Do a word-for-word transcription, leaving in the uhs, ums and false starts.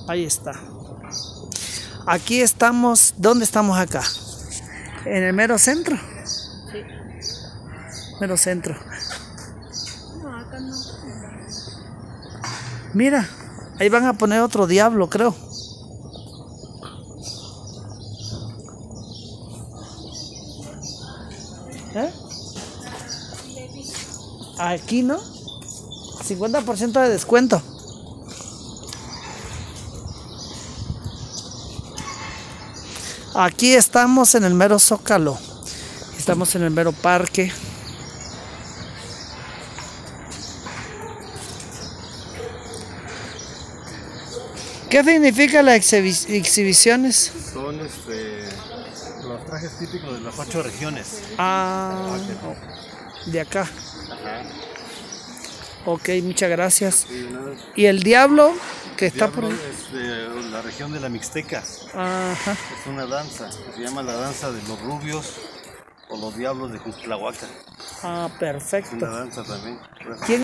Ahí está. Aquí estamos. ¿Dónde estamos acá? En el mero centro. Sí. Mero centro. No, acá no. Mira, ahí van a poner otro diablo, creo. ¿Eh? Aquí no. cincuenta por ciento de descuento. Aquí estamos en el mero Zócalo. Estamos en el mero parque. ¿Qué significa las exhibi- exhibiciones? Son este, los trajes típicos de las ocho regiones. Ah, de acá. Ajá. Ok, muchas gracias. Sí, ¿no? ¿Y el diablo que está Diablo por ahí? es de la región de la Mixteca. Ajá. Es una danza, se llama la danza de los rubios o los diablos de Cuxtlahuaca. Ah, Es perfecto. una danza también. ¿Quién